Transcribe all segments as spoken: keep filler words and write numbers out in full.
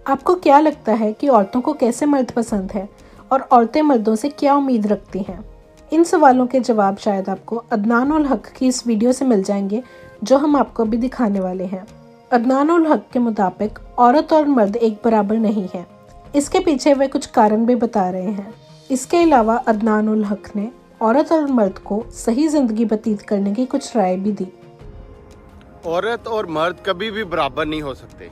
आपको क्या लगता है कि औरतों को कैसे मर्द पसंद है और औरतें मर्दों से क्या उम्मीद रखती हैं? इन सवालों के जवाब शायद आपको अदनान उल हक की इस वीडियो से मिल जाएंगे जो हम आपको अभी दिखाने वाले हैं। अदनान उल हक के मुताबिक औरत और मर्द एक बराबर नहीं है। इसके पीछे वे कुछ कारण भी बता रहे हैं। इसके अलावा अदनान उल हक ने औरत और मर्द को सही जिंदगी व्यतीत करने की कुछ राय भी दी। औरत और मर्द कभी भी बराबर नहीं हो सकते।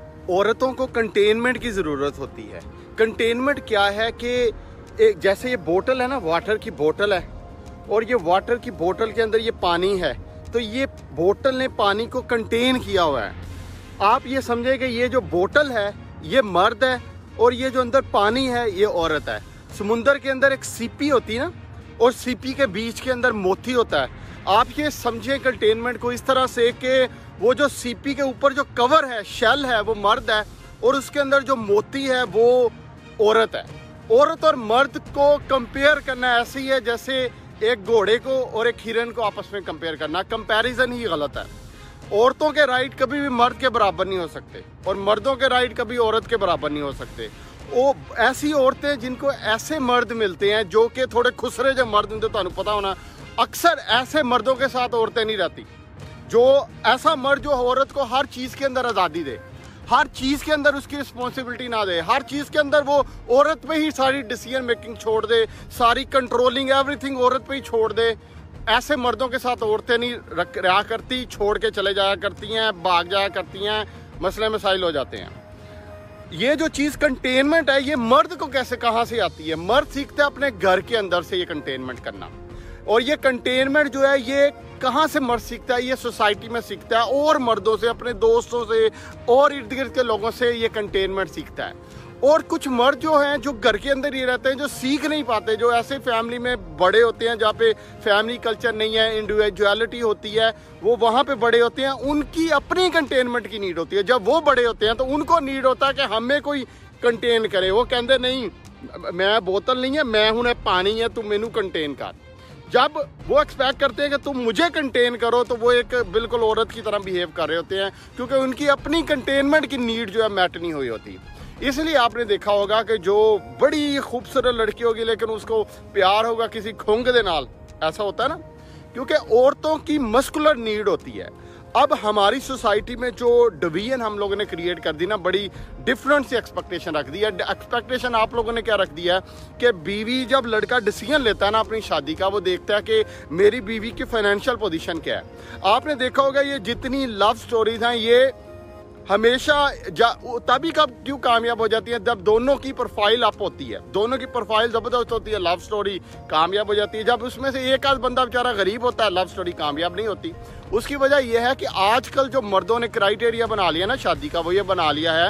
औरतों को कंटेनमेंट की ज़रूरत होती है। कंटेनमेंट क्या है कि एक जैसे ये बोतल है ना, वाटर की बोतल है और ये वाटर की बोतल के अंदर ये पानी है, तो ये बोतल ने पानी को कंटेन किया हुआ है। आप ये समझे कि ये जो बोतल है ये मर्द है और ये जो अंदर पानी है ये औरत है। समुंदर के अंदर एक सीपी होती है ना, और सीपी के बीच के अंदर मोती होता है। आप ये समझें कंटेनमेंट को इस तरह से कि वो जो सीपी के ऊपर जो कवर है, शेल है, वो मर्द है और उसके अंदर जो मोती है वो औरत है। औरत और मर्द को कंपेयर करना ऐसे ही है जैसे एक घोड़े को और एक हिरन को आपस में कंपेयर करना। कंपैरिजन ही गलत है। औरतों के राइट कभी भी मर्द के बराबर नहीं हो सकते और मर्दों के राइट कभी औरत के बराबर नहीं हो सकते। वो ऐसी औरतें जिनको ऐसे मर्द मिलते हैं जो कि थोड़े खुसरे जो मर्द होंगे, तो पता होना अक्सर ऐसे मर्दों के साथ औरतें नहीं रहती। जो ऐसा मर्द जो औरत को हर चीज़ के अंदर आज़ादी दे, हर चीज़ के अंदर उसकी रिस्पॉन्सिबिलिटी ना दे, हर चीज़ के अंदर वो औरत पे ही सारी डिसीजन मेकिंग छोड़ दे, सारी कंट्रोलिंग एवरीथिंग औरत पे ही छोड़ दे, ऐसे मर्दों के साथ औरतें नहीं रहा करती, छोड़ के चले जाया करती हैं, भाग जाया करती हैं, मसले मसाइल हो जाते हैं। ये जो चीज़ कंटेनमेंट है ये मर्द को कैसे कहाँ से आती है? मर्द सीखता है अपने घर के अंदर से ये कंटेनमेंट करना। और ये कंटेनमेंट जो है ये कहाँ से मर्द सीखता है? ये सोसाइटी में सीखता है और मर्दों से, अपने दोस्तों से और इर्द गिर्द के लोगों से ये कंटेनमेंट सीखता है। और कुछ मर्द जो हैं जो घर के अंदर ही रहते हैं, जो सीख नहीं पाते, जो ऐसे फैमिली में बड़े होते हैं जहाँ पे फैमिली कल्चर नहीं है, इंडिविजुअलिटी होती है, वो वहाँ पे बड़े होते हैं, उनकी अपनी कंटेनमेंट की नीड होती है। जब वो बड़े होते हैं तो उनको नीड होता है कि हमें कोई कंटेन करे। वो कहते नहीं, मैं बोतल नहीं है, मैं हूँ पानी है, तुम मैनू कंटेन कर। जब वो एक्सपेक्ट करते हैं कि तुम मुझे कंटेन करो तो वो एक बिल्कुल औरत की तरह बिहेव कर रहे होते हैं, क्योंकि उनकी अपनी कंटेनमेंट की नीड जो है मैट नहीं हुई होती। इसलिए आपने देखा होगा कि जो बड़ी खूबसूरत लड़की होगी लेकिन उसको प्यार होगा किसी खोंग दे नाल, ऐसा होता है ना, क्योंकि औरतों की मस्कुलर नीड होती है। अब हमारी सोसाइटी में जो डिवीजन हम लोगों ने क्रिएट कर दी ना, बड़ी डिफरेंट सी एक्सपेक्टेशन रख दी है। एक्सपेक्टेशन आप लोगों ने क्या रख दिया है कि बीवी जब लड़का डिसीजन लेता है ना अपनी शादी का, वो देखता है कि मेरी बीवी की फाइनेंशियल पोजीशन क्या है। आपने देखा होगा ये जितनी लव स्टोरीज हैं ये हमेशा तभी कब क्यों कामयाब हो जाती है? जब दोनों की प्रोफाइल अप होती है, दोनों की प्रोफाइल जबरदस्त होती है, लव स्टोरी कामयाब हो जाती है। जब उसमें से एक आध बंदा बेचारा गरीब होता है, लव स्टोरी कामयाब नहीं होती। उसकी वजह यह है कि आजकल जो मर्दों ने क्राइटेरिया बना लिया ना शादी का, वो ये बना लिया है,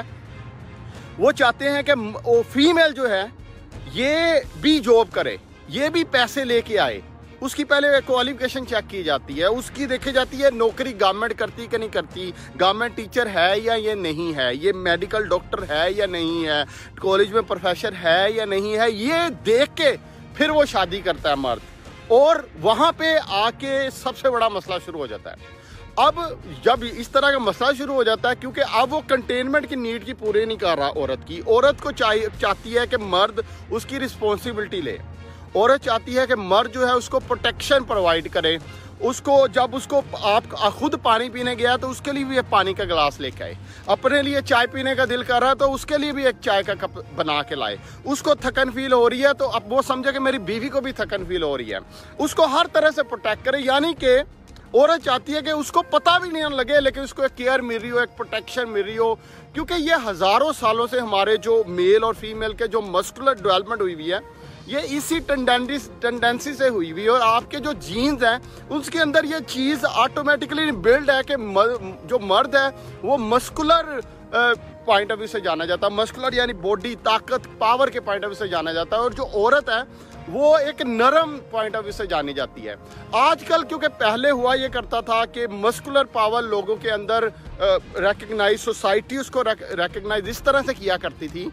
वो चाहते हैं कि फीमेल जो है ये भी जॉब करे, ये भी पैसे लेके आए। उसकी पहले क्वालिफिकेशन चेक की जाती है, उसकी देखी जाती है नौकरी गवर्नमेंट करती कि नहीं करती, गवर्नमेंट टीचर है या ये नहीं है, ये मेडिकल डॉक्टर है या नहीं है, कॉलेज में प्रोफेसर है या नहीं है। ये देख के फिर वो शादी करता है मर्द, और वहाँ पे आके सबसे बड़ा मसला शुरू हो जाता है। अब जब इस तरह का मसला शुरू हो जाता है, क्योंकि अब वो कंटेनमेंट की नीड की पूरी नहीं कर रहा औरत की। औरत को चाहिए चाहती है कि मर्द उसकी रिस्पॉन्सिबिलिटी ले। औरत चाहती है कि मर्द जो है उसको प्रोटेक्शन प्रोवाइड करे। उसको जब उसको आप खुद पानी पीने गया तो उसके लिए भी एक पानी का गिलास लेके आए। अपने लिए चाय पीने का दिल कर रहा है तो उसके लिए भी एक चाय का कप बना के लाए। उसको थकन फील हो रही है तो अब वो समझे कि मेरी बीवी को भी थकन फील हो रही है, उसको हर तरह से प्रोटेक्ट करे। यानी कि औरत चाहती है कि उसको पता भी नहीं लगे लेकिन उसको एक केयर मिल रही हो, एक प्रोटेक्शन मिल रही हो। क्योंकि ये हज़ारों सालों से हमारे जो मेल और फीमेल के जो मस्कुलर डेवलपमेंट हुई हुई है ये इसी टेंडेंसी टेंडेंसी से हुई हुई है। और आपके जो जीन्स हैं उसके अंदर ये चीज़ ऑटोमेटिकली बिल्ड है कि जो मर्द है वो मस्कुलर पॉइंट ऑफ व्यू से जाना जाता है। मस्कुलर यानी बॉडी, ताकत, पावर के पॉइंट ऑफ व्यू से जाना जाता है, और जो औरत है वो एक नरम पॉइंट ऑफ व्यू से जानी जाती है। आजकल क्योंकि पहले हुआ ये करता था कि मस्कुलर पावर लोगों के अंदर रिकग्नाइज, सोसाइटी उसको रिकग्नाइज इस तरह से किया करती थी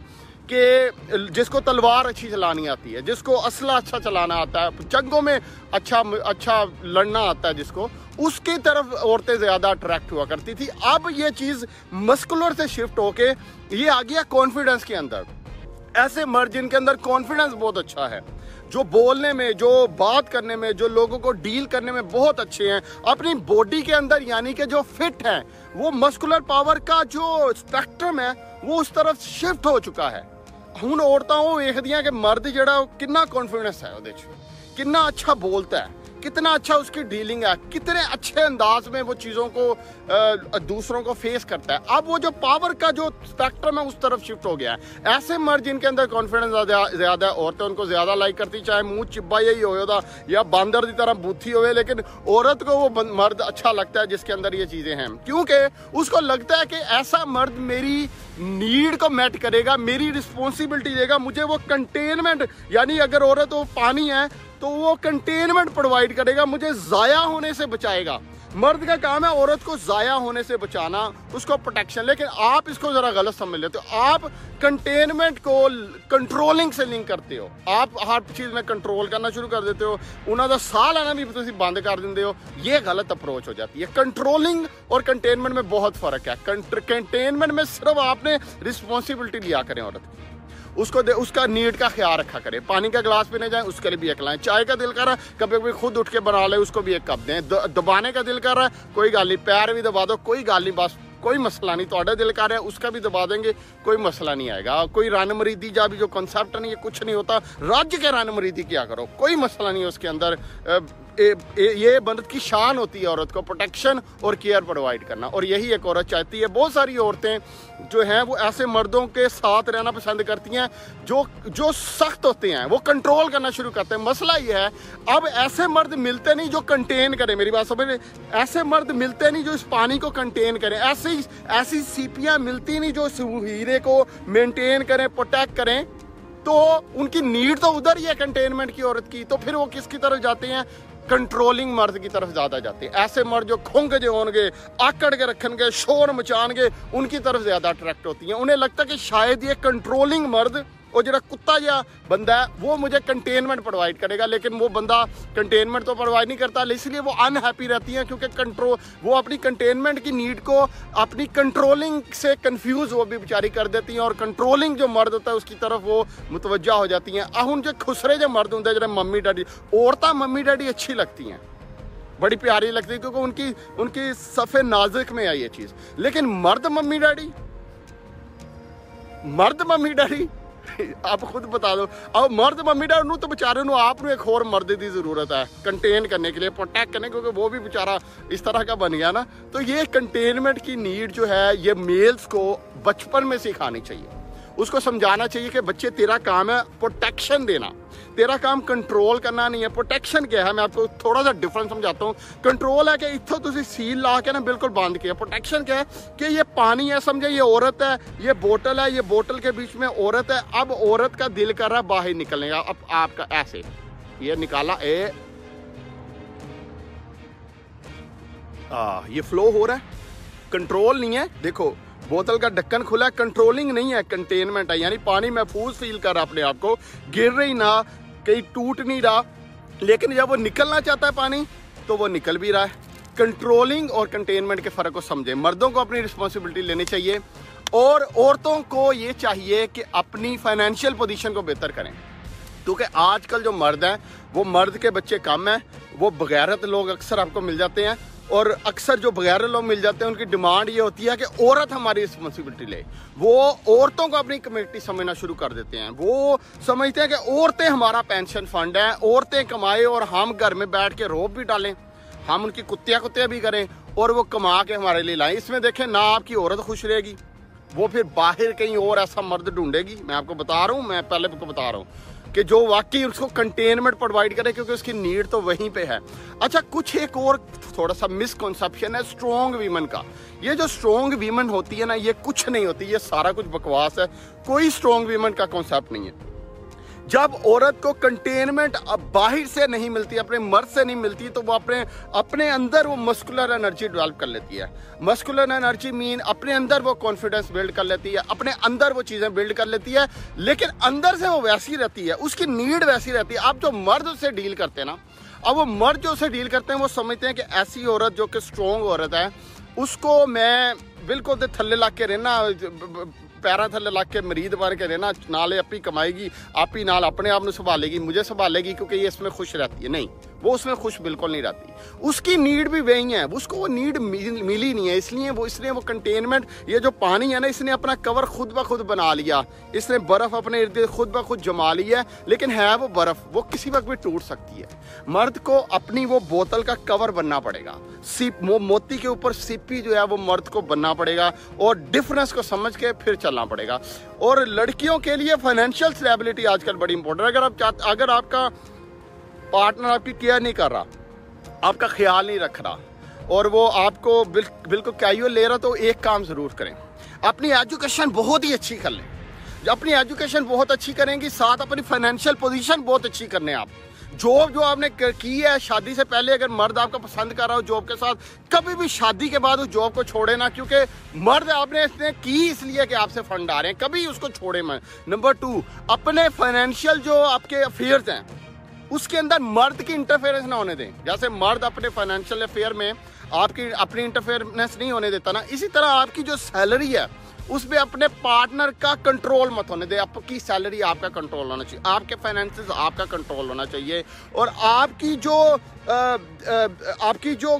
कि जिसको तलवार अच्छी चलानी आती है, जिसको असला अच्छा चलाना आता है, जंगों में अच्छा अच्छा लड़ना आता है जिसको, उसकी तरफ औरतें ज़्यादा अट्रैक्ट हुआ करती थी। अब ये चीज़ मस्कुलर से शिफ्ट होके ये आ गया कॉन्फिडेंस के अंदर। ऐसे मर्द जिनके अंदर कॉन्फिडेंस बहुत अच्छा है, जो बोलने में, जो बात करने में, जो लोगों को डील करने में बहुत अच्छे हैं, अपनी बॉडी के अंदर यानी कि जो फिट हैं, वो मस्कुलर पावर का जो स्पेक्ट्रम है वो उस तरफ शिफ्ट हो चुका है। हुण औरतां वो वेखदियां कि मर्द जिहड़ा कितना कॉन्फिडेंस है, उहदे च कितना अच्छा बोलता है, कितना अच्छा उसकी डीलिंग है, कितने अच्छे अंदाज में वो चीज़ों को आ, दूसरों को फेस करता है। अब वो जो पावर का जो स्पेक्ट्रम है उस तरफ शिफ्ट हो गया है। ऐसे मर्द जिनके अंदर कॉन्फिडेंस ज़्यादा है, औरतें उनको ज़्यादा लाइक करती, चाहे मुंह चिब्बा यही हो या बांदर की तरह बुद्धि हो, लेकिन औरत को वो मर्द अच्छा लगता है जिसके अंदर ये चीज़ें हैं, क्योंकि उसको लगता है कि ऐसा मर्द मेरी नीड को मैट करेगा, मेरी रिस्पॉन्सिबिलिटी देगा, मुझे वो कंटेनमेंट, यानी अगर औरत वो पानी है तो वो कंटेनमेंट प्रोवाइड करेगा, मुझे ज़ाया होने से बचाएगा। मर्द का काम है औरत को ज़ाया होने से बचाना, उसको प्रोटेक्शन। लेकिन आप इसको ज़रा गलत समझ लेते हो, आप कंटेनमेंट को कंट्रोलिंग से लिंक करते हो, आप हर चीज़ में कंट्रोल करना शुरू कर देते हो, उन्होंने साह लेना भी तुम बंद कर देते हो। ये गलत अप्रोच हो जाती है। कंट्रोलिंग और कंटेनमेंट में बहुत फ़र्क है। कंटेनमेंट में सिर्फ आपने रिस्पॉन्सिबिलिटी लिया करें औरत की, उसको दे, उसका नीड का ख्याल रखा करें, पानी का गिलास पीने जाए उसके लिए भी एक लाएं, चाय का दिल कर रहा है कभी कभी खुद उठ के बना ले, उसको भी एक कप दें, दबाने का दिल कर रहा है कोई गल नहीं, पैर भी दबा दो कोई गल नहीं, बस कोई मसला नहीं, थोड़ा दिल कर रहा है उसका भी दबा देंगे, कोई मसला नहीं आएगा। कोई रन मरीदी जा भी जो कॉन्सेप्ट नहीं है, कुछ नहीं होता, राज्य के रन मरीदी क्या करो, कोई मसला नहीं है उसके अंदर। ए, ए, ये मर्द की शान होती है औरत को प्रोटेक्शन और केयर प्रोवाइड करना, और यही एक औरत चाहती है। बहुत सारी औरतें जो हैं वो ऐसे मर्दों के साथ रहना पसंद करती हैं जो जो सख्त होते हैं, वो कंट्रोल करना शुरू करते हैं। मसला ये है अब ऐसे मर्द मिलते नहीं जो कंटेन करें, मेरी बात समझ, ऐसे मर्द मिलते नहीं जो इस पानी को कंटेन करें, ऐसी ऐसी सीपियाँ मिलती नहीं जो इस हीरे को मेंटेन करें, प्रोटेक्ट करें। तो उनकी नीड तो उधर ही है कंटेनमेंट की औरत की, तो फिर वो किसकी तरफ जाते हैं, कंट्रोलिंग मर्द की तरफ ज्यादा जाते हैं। ऐसे मर्द जो खुंग जो होंगे, आकड़ के रखनगे, शोर मचानगे, उनकी तरफ ज्यादा अट्रैक्ट होती हैं। उन्हें लगता है कि शायद ये कंट्रोलिंग मर्द और जो कुत्ता या बंदा है वो मुझे कंटेनमेंट प्रोवाइड करेगा, लेकिन वो बंदा कंटेनमेंट तो प्रोवाइड नहीं करता, इसलिए वो अनहैप्पी रहती हैं, क्योंकि कंट्रोल वो अपनी कंटेनमेंट की नीड को अपनी कंट्रोलिंग से कंफ्यूज वो भी बेचारी कर देती हैं, और कंट्रोलिंग जो मर्द होता है उसकी तरफ वो मुतवज्जा हो जाती हैं। अब जो खुसरे जो मर्द होंगे, जो मम्मी डैडी, औरतें मम्मी डैडी अच्छी लगती हैं, बड़ी प्यारी लगती है, क्योंकि उनकी उनकी सफ़े नाजुक में आई ये चीज़। लेकिन मर्द मम्मी डैडी, मर्द मम्मी डैडी आप खुद बता दो, अब मर्द मम्मी डैडी तो बेचारे आप एक और मर्द की जरूरत है कंटेन करने के लिए, प्रोटेक्ट करने, क्योंकि वो भी बेचारा इस तरह का बन गया ना। तो ये कंटेनमेंट की नीड जो है ये मेल्स को बचपन में सिखानी चाहिए, उसको समझाना चाहिए कि बच्चे तेरा काम है प्रोटेक्शन देना, तेरा काम कंट्रोल करना नहीं है। प्रोटेक्शन क्या है, मैं आपको थोड़ा सा डिफरेंस समझाता हूँ। कंट्रोल है कि इतना तुम सील ला के ना बिल्कुल बंद किया। प्रोटेक्शन क्या है कि ये पानी है, समझे, ये औरत है, ये बोतल है, ये बोतल के बीच में औरत है। अब औरत का दिल कर रहा है बाहर निकलने का, अब आपका ऐसे ये निकाला, ए आ, ये फ्लो हो रहा है, कंट्रोल नहीं है। देखो बोतल का ढक्कन खुला है, कंट्रोलिंग नहीं है, कंटेनमेंट है, यानी पानी महफूज फील कर रहा अपने आप को, गिर रही ना, कहीं टूट नहीं रहा, लेकिन जब वो निकलना चाहता है पानी तो वो निकल भी रहा है। कंट्रोलिंग और कंटेनमेंट के फ़र्क को समझें। मर्दों को अपनी रिस्पॉन्सिबिलिटी लेनी चाहिए, और औरतों को ये चाहिए कि अपनी फाइनेंशियल पोजीशन को बेहतर करें, क्योंकि आजकल जो मर्द हैं वो मर्द के बच्चे कम हैं, वो बगैरत लोग अक्सर आपको मिल जाते हैं, और अक्सर जो बगैर लोग मिल जाते हैं उनकी डिमांड ये होती है कि औरत हमारी रिस्पॉन्सिबिलिटी ले। वो औरतों को अपनी कम्युनिटी समझना शुरू कर देते हैं, वो समझते हैं कि औरतें हमारा पेंशन फंड है, औरतें कमाए और हम घर में बैठ के रोब भी डालें, हम उनकी कुत्तियाँ कुत्तियाँ भी करें और वो कमा के हमारे लिए लाएं। इसमें देखें ना आपकी औरत खुश रहेगी, वो फिर बाहर कहीं और ऐसा मर्द ढूंढेगी। मैं आपको बता रहा हूँ, मैं पहले आपको बता रहा हूँ कि जो वाकई उसको कंटेनमेंट प्रोवाइड करे, क्योंकि उसकी नीड तो वहीं पे है। अच्छा, कुछ एक और थोड़ा सा मिसकॉन्सेप्शन है स्ट्रॉन्ग वीमन का। ये जो स्ट्रॉन्ग वीमन होती है ना, ये कुछ नहीं होती, ये सारा कुछ बकवास है, कोई स्ट्रॉन्ग वीमन का कॉन्सेप्ट नहीं है। जब औरत को कंटेनमेंट बाहर से नहीं मिलती, अपने मर्द से नहीं मिलती, तो वो अपने अपने अंदर वो मस्कुलर एनर्जी डेवलप कर लेती है। मस्कुलर एनर्जी मीन अपने अंदर वो कॉन्फिडेंस बिल्ड कर लेती है, अपने अंदर वो चीज़ें बिल्ड कर लेती है, लेकिन अंदर से वो वैसी रहती है, उसकी नीड वैसी रहती है। आप जो मर्द उससे डील करते हैं ना, अब वो मर्द जो उससे डील करते हैं वो समझते हैं कि ऐसी औरत जो कि स्ट्रॉन्ग औरत है, उसको मैं बिल्कुल थल्ले ला के रहना, पैरों थल्ले ला के मरीद बन के रहना, नाले अपनी कमाएगी, आप ही नाल अपने आप में संभालेगी, मुझे संभालेगी क्योंकि ये इसमें खुश रहती है। नहीं, वो उसमें खुश बिल्कुल नहीं रहती। उसकी नीड भी वही है, उसको वो नीड मिली नहीं है, इसलिए वो इसलिए वो कंटेनमेंट, ये जो पानी है ना, इसने अपना कवर खुद ब खुद बना लिया, इसने बर्फ़ अपने इर्द गिर्द खुद ब खुद जमा ली है, लेकिन है वो बर्फ़, वो किसी वक्त भी टूट सकती है। मर्द को अपनी वो बोतल का कवर बनना पड़ेगा, सिप वो मोती के ऊपर सिप्पी जो है वो मर्द को बनना पड़ेगा, और डिफरेंस को समझ के फिर चलना पड़ेगा। और लड़कियों के लिए फाइनेंशियल स्टेबिलिटी आजकल बड़ी इंपॉर्टेंट है। अगर आप चाहते, अगर आपका पार्टनर आपकी केयर नहीं कर रहा, आपका ख्याल नहीं रख रहा, और वो आपको बिल, बिल्कुल कैजुअल ले रहा, तो एक काम ज़रूर करें, अपनी एजुकेशन बहुत ही अच्छी कर लें। अपनी एजुकेशन बहुत अच्छी करेंगी, साथ अपनी फाइनेंशियल पोजीशन बहुत अच्छी करने। आप जॉब जो आपने की है शादी से पहले, अगर मर्द आपका पसंद कर रहा हो जॉब के साथ, कभी भी शादी के बाद उस जॉब को छोड़े ना, क्योंकि मर्द आपने इसने की इसलिए कि आपसे फंड आ रहे हैं, कभी उसको छोड़े मत। नंबर टू, अपने फाइनेंशियल जो आपके अफेयर्स हैं उसके अंदर मर्द की इंटरफेरेंस ना होने दें। जैसे मर्द अपने फाइनेंशियल अफेयर में आपकी अपनी इंटरफेरेंस नहीं होने देता ना, इसी तरह आपकी जो सैलरी है उसमें अपने पार्टनर का कंट्रोल मत होने दे। आपकी सैलरी आपका कंट्रोल होना चाहिए, आपके फाइनेंसेस आपका कंट्रोल होना चाहिए, और आपकी जो आ, आ, आपकी जो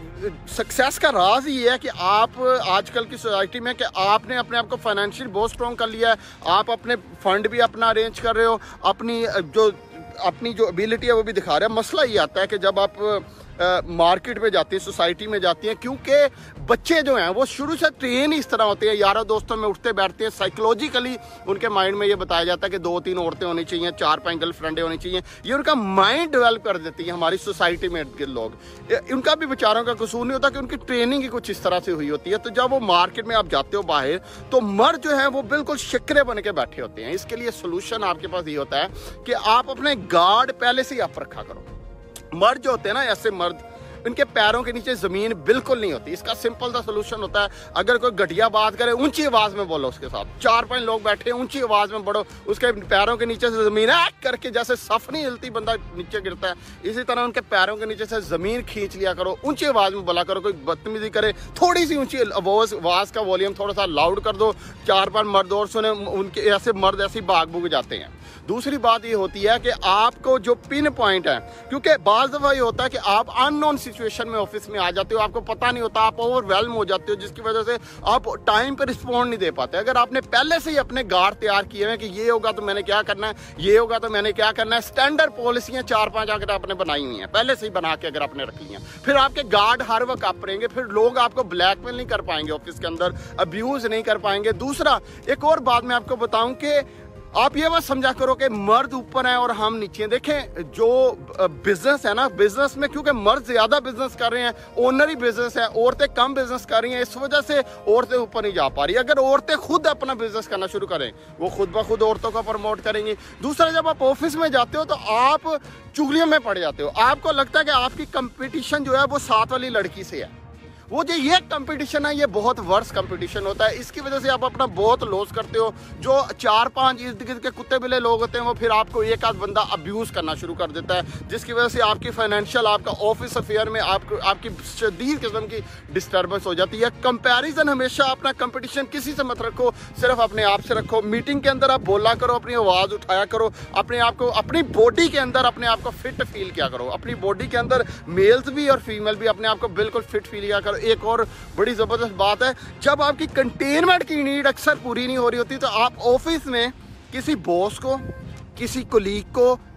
सक्सेस का राज ये है कि आप आजकल की सोसाइटी में कि आपने अपने आप को फाइनेंशियल बहुत स्ट्रॉन्ग कर लिया है, आप अपने फंड भी अपना अरेंज कर रहे हो, अपनी जो अपनी जो एबिलिटी है वो भी दिखा रहे हैं। मसला ये आता है कि जब आप मार्केट में जाती हैं, सोसाइटी में जाती हैं, क्योंकि बच्चे जो हैं वो शुरू से ट्रेन ही इस तरह होते हैं, यारों दोस्तों में उठते बैठते हैं, साइकोलॉजिकली उनके माइंड में ये बताया जाता है कि दो तीन औरतें होनी चाहिए, चार पांच गर्लफ्रेंडें होनी चाहिए। ये उनका माइंड डेवलप कर देती है हमारी सोसाइटी में के लोग। उनका भी बेचारों का कसूर नहीं होता कि उनकी ट्रेनिंग ही कुछ इस तरह से हुई होती है। तो जब वो मार्केट में आप जाते हो बाहर, तो मर्द जो है वो बिल्कुल शिकरे बन के बैठे होते हैं। इसके लिए सोल्यूशन आपके पास ये होता है कि आप अपने गार्ड पहले से ही अप रखा करो। मर्द जो होते हैं ना, ऐसे मर्द, इनके पैरों के नीचे जमीन बिल्कुल नहीं होती। इसका सिंपल सा सोल्यूशन होता है, अगर कोई घटिया बात करे ऊंची आवाज में बोलो उसके साथ, चार पांच लोग बैठे ऊंची आवाज में बढ़ो, उसके पैरों के नीचे से जमीन करके, जैसे सफ नहीं हिलती बंदा नीचे गिरता है, इसी तरह उनके पैरों के नीचे से जमीन खींच लिया करो, ऊंची आवाज में बोला करो। कोई बदतमीजी करे, थोड़ी सी ऊंची आवाज का वॉल्यूम थोड़ा सा लाउड कर दो, चार पांच मर्द और सुने, उनके ऐसे मर्द ऐसे भाग भूग जाते हैं। दूसरी बात ये होती है कि आपको जो पिन पॉइंट है, क्योंकि बाज़ दफ़ा ये होता है कि आप अननोन सिचुएशन में ऑफिस में आ जाते हो, आपको पता नहीं होता, आप ओवरवेल्म हो जाते हो, जिसकी वजह से आप टाइम पर रिस्पॉन्ड नहीं दे पाते। अगर आपने पहले से ही अपने गार्ड तैयार किए हैं कि ये होगा तो मैंने क्या करना है, ये होगा तो मैंने क्या करना है, स्टैंडर्ड पॉलिसियाँ चार पाँच अगर आपने बनाई हुई हैं, पहले से ही बना के अगर आपने रख ली हैं, फिर आपके गार्ड हर वक्त आप रहेंगे, फिर लोग आपको ब्लैकमेल नहीं कर पाएंगे ऑफिस के अंदर, अब्यूज़ नहीं कर पाएंगे। दूसरा, एक और बात मैं आपको बताऊं कि आप ये मत समझा करो कि मर्द ऊपर है और हम नीचे। देखें, जो बिजनेस है ना, बिजनेस में क्योंकि मर्द ज्यादा बिजनेस कर रहे हैं, ओनरी बिजनेस है, औरतें कम बिजनेस कर रही हैं, इस वजह से औरतें ऊपर नहीं जा पा रही। अगर औरतें खुद अपना बिजनेस करना शुरू करें, वो खुद ब खुद औरतों को प्रमोट करेंगी। दूसरा, जब आप ऑफिस में जाते हो तो आप चुगलियों में पड़ जाते हो, आपको लगता है कि आपकी कंपटीशन जो है वो साथ वाली लड़की से है। वो जो ये कंपटीशन है ये बहुत वर्स कंपटीशन होता है, इसकी वजह से आप अपना बहुत लॉस करते हो। जो चार पांच इर्द गिर्द के कुत्ते बिल्ले लोग होते हैं वो फिर आपको एक आध बंदा अब्यूज़ करना शुरू कर देता है, जिसकी वजह से आपकी फाइनेंशियल, आपका ऑफिस अफेयर में आपको आपकी शदीद किस्म की डिस्टर्बेंस हो जाती है। कंपैरिजन हमेशा, अपना कंपटीशन किसी से मत रखो, सिर्फ अपने आप से रखो। मीटिंग के अंदर आप बोला करो, अपनी आवाज़ उठाया करो, अपने आप को, अपनी बॉडी के अंदर अपने आप को फिट फील किया करो। अपनी बॉडी के अंदर मेल्स भी और फीमेल भी अपने आप को बिल्कुल फिट फील किया करो। एक और बड़ी ज़बरदस्त बात है, जब आपकी कंटेनमेंट की नीड अक्सर पूरी नहीं हो रही होती, तो आप ऑफिस में किसी बॉस को, किसी कोलीग को,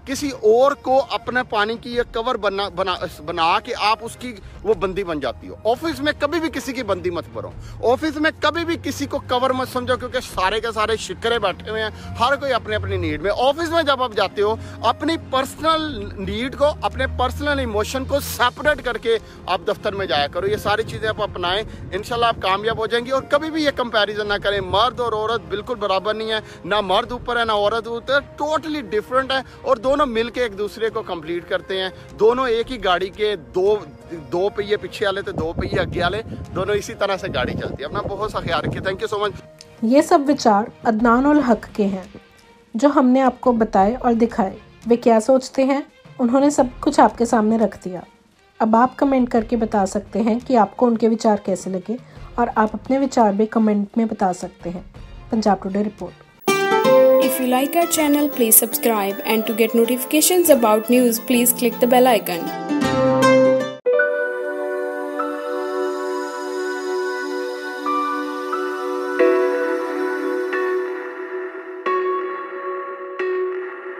किसी और को अपने पानी की ये कवर बना बना बना के आप उसकी वो बंदी बन जाती हो। ऑफिस में कभी भी किसी की बंदी मत बनो, ऑफिस में कभी भी किसी को कवर मत समझो, क्योंकि सारे के सारे शिकरे बैठे हुए हैं, हर कोई अपने अपनी नीड में। ऑफिस में जब आप जाते हो अपनी पर्सनल नीड को, अपने पर्सनल इमोशन को सेपरेट करके आप दफ्तर में जाया करो। ये सारी चीज़ें आप अपनाएं, इंशाल्लाह आप कामयाब हो जाएंगी। और कभी भी ये कंपैरिजन ना करें, मर्द और औरत बिल्कुल बराबर नहीं है, ना मर्द ऊपर है ना औरत ऊपर, टोटली डिफरेंट है और दोनों मिलके एक दूसरे को कंप्लीट करते हैं। दोनों एक ही गाड़ी के दो दो पहिए पीछे वाले तो दो पहिए आगे वाले, दोनों इसी तरह से गाड़ी चलती है। अपना बहुत सा ख्याल रखिए। Thank you so much. ये सब विचार अदनान उल हक के हैं जो हमने आपको बताए और दिखाए। वे क्या सोचते हैं उन्होंने सब कुछ आपके सामने रख दिया। अब आप कमेंट करके बता सकते हैं कि आपको उनके विचार कैसे लगे और आप अपने विचार भी कमेंट में बता सकते हैं। Punjab today report. If you like our channel, please subscribe, and to get notifications about news, please click the bell icon.